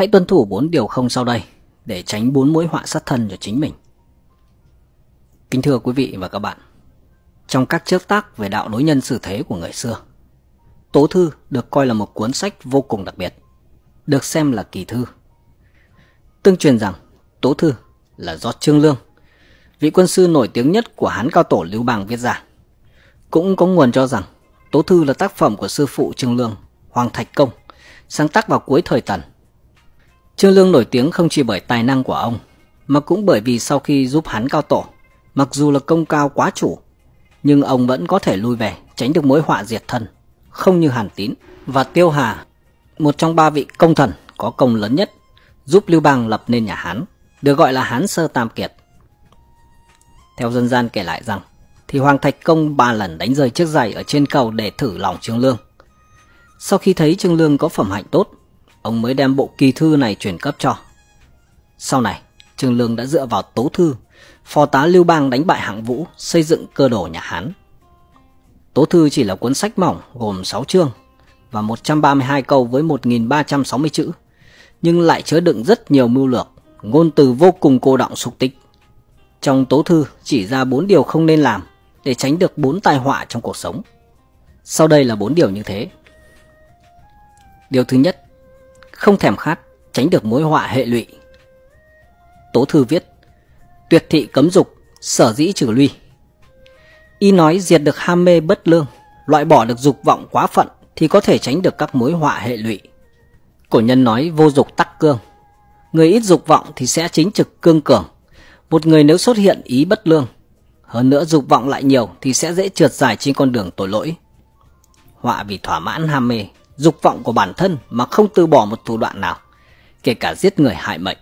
Hãy tuân thủ 4 điều không sau đây để tránh 4 mối họa sát thân cho chính mình. Kính thưa quý vị và các bạn, trong các trước tác về đạo đối nhân xử thế của người xưa, Tố Thư được coi là một cuốn sách vô cùng đặc biệt, được xem là kỳ thư. Tương truyền rằng Tố Thư là do Trương Lương, vị quân sư nổi tiếng nhất của Hán cao tổ Lưu Bang viết ra. Cũng có nguồn cho rằng Tố Thư là tác phẩm của sư phụ Trương Lương, Hoàng Thạch Công, sáng tác vào cuối thời Tần. Trương Lương nổi tiếng không chỉ bởi tài năng của ông, mà cũng bởi vì sau khi giúp Hán cao tổ, mặc dù là công cao quá chủ, nhưng ông vẫn có thể lui về, tránh được mối họa diệt thân, không như Hàn Tín và Tiêu Hà, một trong 3 vị công thần có công lớn nhất giúp Lưu Bang lập nên nhà Hán, được gọi là Hán Sơ Tam Kiệt. Theo dân gian kể lại rằng, thì Hoàng Thạch Công 3 lần đánh rơi chiếc giày ở trên cầu để thử lòng Trương Lương. Sau khi thấy Trương Lương có phẩm hạnh tốt, ông mới đem bộ kỳ thư này truyền cấp cho. Sau này, Trương Lương đã dựa vào Tố Thư, phò tá Lưu Bang đánh bại Hạng Vũ, xây dựng cơ đồ nhà Hán. Tố Thư chỉ là cuốn sách mỏng gồm 6 chương và 132 câu với 1360 chữ, nhưng lại chứa đựng rất nhiều mưu lược, ngôn từ vô cùng cô đọng xúc tích. Trong Tố Thư chỉ ra 4 điều không nên làm để tránh được 4 tai họa trong cuộc sống. Sau đây là 4 điều như thế. Điều thứ nhất, không thèm khát, tránh được mối họa hệ lụy. Tố Thư viết: tuyệt thị cấm dục, sở dĩ trừ luy. Y nói diệt được ham mê bất lương, loại bỏ được dục vọng quá phận thì có thể tránh được các mối họa hệ lụy. Cổ nhân nói vô dục tắc cương, người ít dục vọng thì sẽ chính trực cương cường. Một người nếu xuất hiện ý bất lương, hơn nữa dục vọng lại nhiều thì sẽ dễ trượt dài trên con đường tội lỗi. Họa vì thỏa mãn ham mê, dục vọng của bản thân mà không từ bỏ một thủ đoạn nào, kể cả giết người hại mệnh.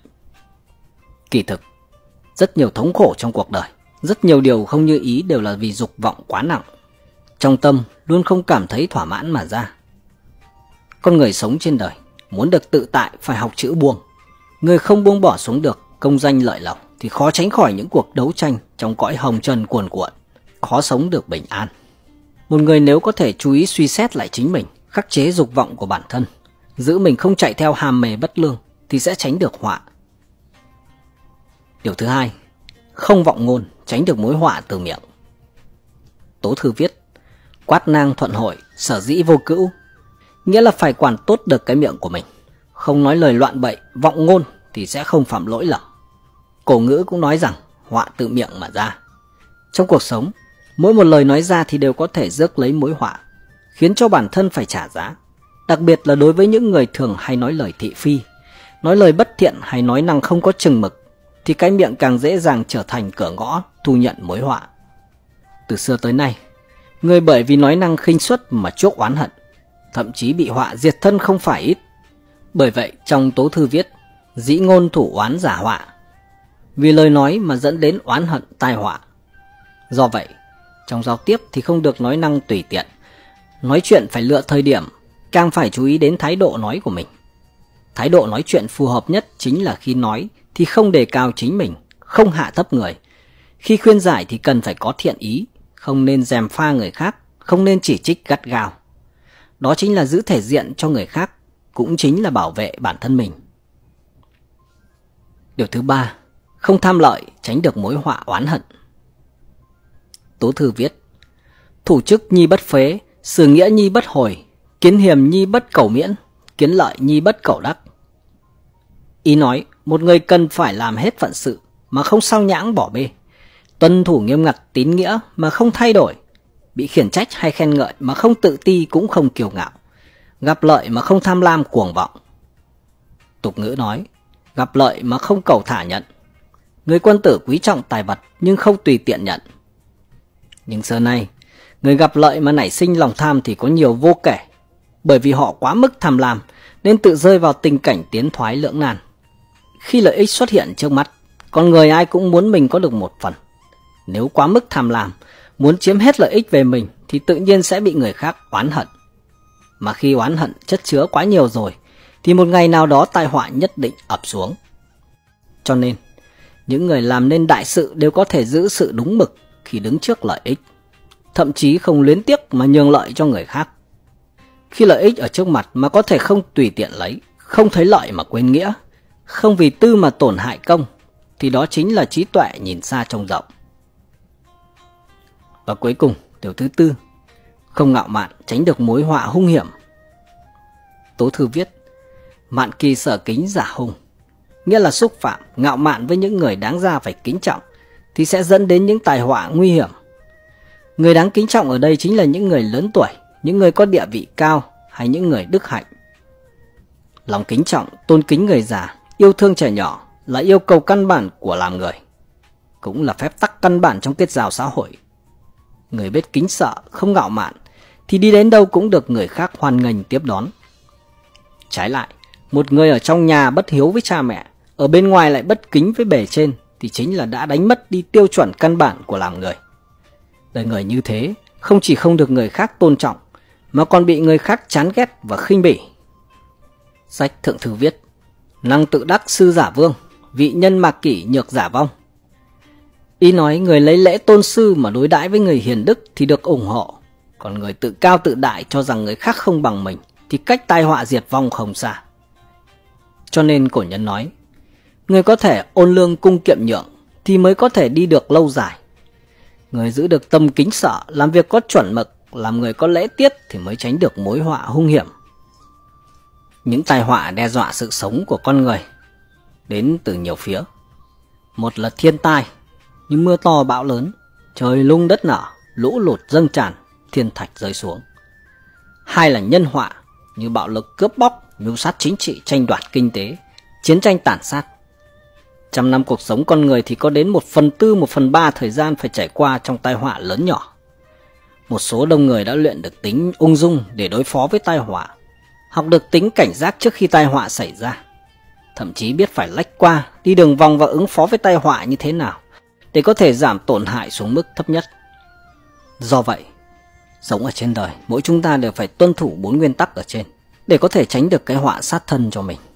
Kỳ thực, rất nhiều thống khổ trong cuộc đời, rất nhiều điều không như ý đều là vì dục vọng quá nặng. Trong tâm luôn không cảm thấy thỏa mãn mà ra. Con người sống trên đời, muốn được tự tại phải học chữ buông. Người không buông bỏ xuống được công danh lợi lộc thì khó tránh khỏi những cuộc đấu tranh trong cõi hồng trần cuồn cuộn, khó sống được bình an. Một người nếu có thể chú ý suy xét lại chính mình, khắc chế dục vọng của bản thân, giữ mình không chạy theo ham mê bất lương thì sẽ tránh được họa. Điều thứ hai, không vọng ngôn, tránh được mối họa từ miệng. Tố Thư viết: quát nang thuận hội, sở dĩ vô cữu. Nghĩa là phải quản tốt được cái miệng của mình, không nói lời loạn bậy, vọng ngôn thì sẽ không phạm lỗi lầm. Cổ ngữ cũng nói rằng họa từ miệng mà ra. Trong cuộc sống, mỗi một lời nói ra thì đều có thể rước lấy mối họa, khiến cho bản thân phải trả giá. Đặc biệt là đối với những người thường hay nói lời thị phi, nói lời bất thiện hay nói năng không có chừng mực, thì cái miệng càng dễ dàng trở thành cửa ngõ thu nhận mối họa. Từ xưa tới nay, người bởi vì nói năng khinh suất mà chuốc oán hận, thậm chí bị họa diệt thân không phải ít. Bởi vậy trong Tố Thư viết: dĩ ngôn thủ oán giả họa. Vì lời nói mà dẫn đến oán hận tai họa. Do vậy, trong giao tiếp thì không được nói năng tùy tiện. Nói chuyện phải lựa thời điểm, càng phải chú ý đến thái độ nói của mình. Thái độ nói chuyện phù hợp nhất chính là khi nói thì không đề cao chính mình, không hạ thấp người. Khi khuyên giải thì cần phải có thiện ý, không nên gièm pha người khác, không nên chỉ trích gắt gao. Đó chính là giữ thể diện cho người khác, cũng chính là bảo vệ bản thân mình. Điều thứ ba, không tham lợi, tránh được mối họa oán hận. Tố Thư viết: thủ chức nhi bất phế, xử nghĩa nhi bất hồi, kiến hiềm nhi bất cầu miễn, kiến lợi nhi bất cầu đắc. Ý nói một người cần phải làm hết phận sự mà không sao nhãng bỏ bê, tuân thủ nghiêm ngặt tín nghĩa mà không thay đổi, bị khiển trách hay khen ngợi mà không tự ti cũng không kiêu ngạo, gặp lợi mà không tham lam cuồng vọng. Tục ngữ nói: gặp lợi mà không cầu thả nhận. Người quân tử quý trọng tài vật nhưng không tùy tiện nhận. Nhưng xưa nay, người gặp lợi mà nảy sinh lòng tham thì có nhiều vô kể, bởi vì họ quá mức tham lam nên tự rơi vào tình cảnh tiến thoái lưỡng nan. Khi lợi ích xuất hiện trước mắt, con người ai cũng muốn mình có được một phần. Nếu quá mức tham lam, muốn chiếm hết lợi ích về mình thì tự nhiên sẽ bị người khác oán hận. Mà khi oán hận chất chứa quá nhiều rồi thì một ngày nào đó tai họa nhất định ập xuống. Cho nên, những người làm nên đại sự đều có thể giữ sự đúng mực khi đứng trước lợi ích, thậm chí không luyến tiếc mà nhường lợi cho người khác. Khi lợi ích ở trước mặt mà có thể không tùy tiện lấy, không thấy lợi mà quên nghĩa, không vì tư mà tổn hại công, thì đó chính là trí tuệ nhìn xa trông rộng. Và cuối cùng, điều thứ tư, không ngạo mạn tránh được mối họa hung hiểm. Tố Thư viết, mạn kỳ sở kính giả hung, nghĩa là xúc phạm, ngạo mạn với những người đáng ra phải kính trọng thì sẽ dẫn đến những tai họa nguy hiểm. Người đáng kính trọng ở đây chính là những người lớn tuổi, những người có địa vị cao hay những người đức hạnh. Lòng kính trọng, tôn kính người già, yêu thương trẻ nhỏ là yêu cầu căn bản của làm người, cũng là phép tắc căn bản trong kết giao xã hội. Người biết kính sợ, không ngạo mạn thì đi đến đâu cũng được người khác hoan nghênh tiếp đón. Trái lại, một người ở trong nhà bất hiếu với cha mẹ, ở bên ngoài lại bất kính với bề trên thì chính là đã đánh mất đi tiêu chuẩn căn bản của làm người. Đời người như thế không chỉ không được người khác tôn trọng mà còn bị người khác chán ghét và khinh bỉ. Sách Thượng Thư viết, năng tự đắc sư giả vương, vị nhân mạc kỷ nhược giả vong. Ý nói người lấy lễ tôn sư mà đối đãi với người hiền đức thì được ủng hộ, còn người tự cao tự đại cho rằng người khác không bằng mình thì cách tai họa diệt vong không xa. Cho nên cổ nhân nói, người có thể ôn lương cung kiệm nhượng thì mới có thể đi được lâu dài. Người giữ được tâm kính sợ, làm việc có chuẩn mực, làm người có lễ tiết thì mới tránh được mối họa hung hiểm. Những tai họa đe dọa sự sống của con người đến từ nhiều phía. Một là thiên tai, như mưa to bão lớn, trời lung đất nở, lũ lụt dâng tràn, thiên thạch rơi xuống. Hai là nhân họa, như bạo lực cướp bóc, mưu sát chính trị, tranh đoạt kinh tế, chiến tranh tàn sát. Trăm năm cuộc sống con người thì có đến 1/4, 1/3 thời gian phải trải qua trong tai họa lớn nhỏ. Một số đông người đã luyện được tính ung dung để đối phó với tai họa, học được tính cảnh giác trước khi tai họa xảy ra, thậm chí biết phải lách qua, đi đường vòng và ứng phó với tai họa như thế nào để có thể giảm tổn hại xuống mức thấp nhất. Do vậy, sống ở trên đời, mỗi chúng ta đều phải tuân thủ 4 nguyên tắc ở trên để có thể tránh được cái họa sát thân cho mình.